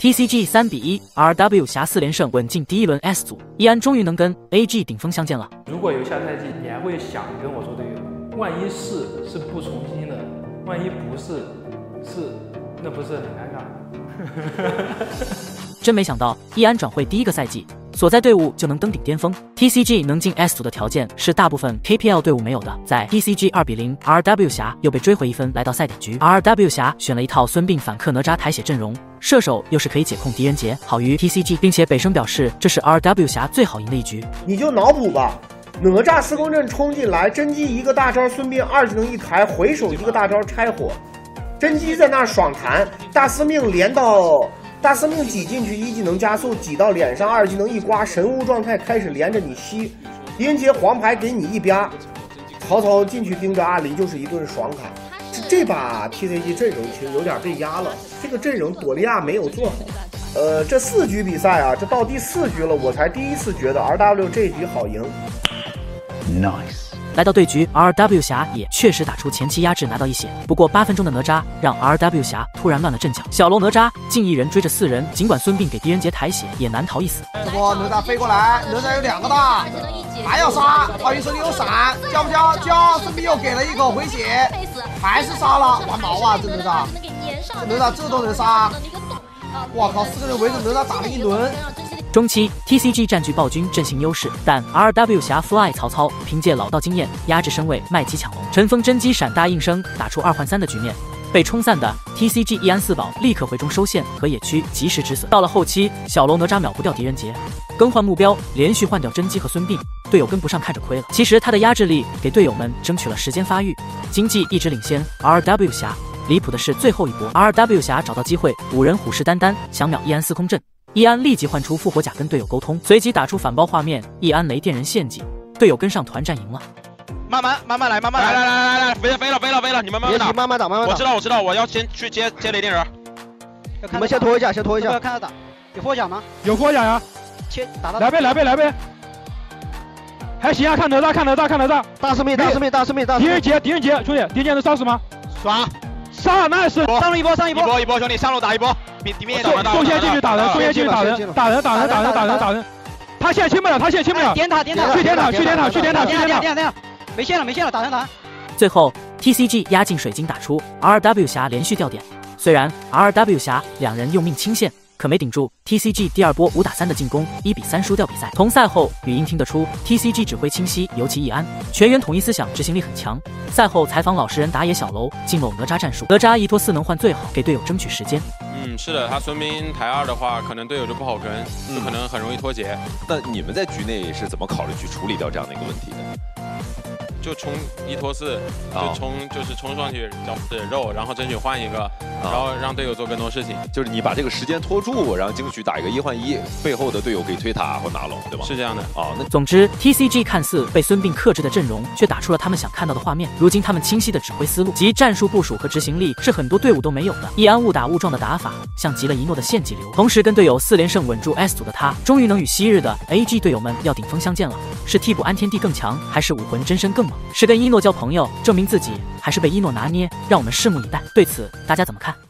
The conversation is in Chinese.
TCG 3-1 ，RW 侠4连胜，稳进第一轮 S 组，易安终于能跟 AG 顶峰相见了。 如果有下赛季，你还会想跟我做队友？万一是不重新的，万一不是，那不是很尴尬？ 真没想到，易安转会第一个赛季，所在队伍就能登顶巅峰。TCG 能进 S 组的条件是大部分 KPL 队伍没有的。在 TCG 2-0，RW 侠又被追回一分，来到赛点局。RW 侠选了一套孙膑反克哪吒抬血阵容，射手又是可以解控狄仁杰，好于 TCG， 并且北生表示这是 RW 侠最好赢的一局。 你就脑补吧，哪吒四公阵冲进来，甄姬一个大招，孙膑2技能一抬，回手一个大招拆火，甄姬在那儿爽弹，大司命连到。大司命挤进去1技能加速，挤到脸上2技能一刮，神无状态开始连着你吸，狄仁杰黄牌给你一啪，曹操进去盯着阿离就是一顿爽砍。这把 TCG 阵容其实有点被压了，这个阵容朵利亚没有做好。这4局比赛啊，这到第4局了，我才第一次觉得 RW 这局好赢。 Nice。来到对局 ，RW 侠也确实打出前期压制，拿到1血。不过8分钟的哪吒让 RW 侠突然乱了阵脚，小楼哪吒近1人追着4人，尽管孙膑给狄仁杰抬血，也难逃一死。 这波哪吒飞过来，哪吒有2个大，还要杀，华云手里有闪，交不交？交，孙膑又给了一口回血，还是杀了，玩毛啊！这哪吒，这哪吒这都能杀，我靠，4个人围着哪吒打了1轮。 中期 TCG 占据暴君阵型优势，但 RW 侠 Fly 曹操凭借老道经验压制身位，卖鸡抢龙，陈锋甄姬闪大应声打出2换3的局面。被冲散的 TCG 易安4宝立刻回中收线和野区及时止损。到了后期，小楼哪吒秒不掉狄仁杰，更换目标，连续换掉甄姬和孙膑，队友跟不上看着亏了。其实他的压制力给队友们争取了时间发育，经济一直领先 RW 侠。离谱的是最后一波 ，RW 侠找到机会，5人虎视眈眈想秒易安4空阵。易安立即换出复活甲跟队友沟通，随即打出反包画面，易安雷电人献祭，队友跟上团战赢了。 慢慢来，来，飞了，你们慢慢打， 慢慢打。 我知道，我要先去接雷电人。 你们先拖一下， 不要看他打，有复活甲吗？ 有复活甲呀， 切打到来呗，还行啊，看哪吒， 大司命， 狄仁杰，兄弟，狄仁杰能杀死吗？杀，那是上路一波， 兄弟，上路打一波。地面打， 中线进去打人，打人，他现在清不了， 点塔， 去点塔， 没线了，打人。 最后 TCG 压进水晶打出 RW 侠连续掉点，虽然 RW 侠2人用命清线，可没顶住 TCG 第2波5打3的进攻，1比3输掉比赛。从赛后语音听得出 TCG 指挥清晰，尤其易安全员统一思想，执行力很强。赛后采访老实人打野小楼，尽露哪吒战术，哪吒1拖4能换最好，给队友争取时间。 是的，他孙膑抬2的话，可能队友就不好跟，就可能很容易脱节。 那你们在局内是怎么考虑去处理掉这样的一个问题的？ 就冲1拖4，就是冲上去找肉，然后争取换一个，然后让队友做更多事情。 就是你把这个时间拖住，然后争取打一个1换1，背后的队友可以推塔或拿龙，对吗？ 是这样的啊。那总之 ，TCG 看似被孙膑克制的阵容，却打出了他们想看到的画面。如今他们清晰的指挥思路及战术部署和执行力是很多队伍都没有的。易安误打误撞的打法，像极了一诺的献祭流。同时跟队友4连胜稳住 S 组的他，终于能与昔日的 AG 队友们要顶峰相见了。是替补安天帝更强，还是武魂真身更猛？是跟一诺交朋友，证明自己，还是被一诺拿捏？让我们拭目以待。对此大家怎么看？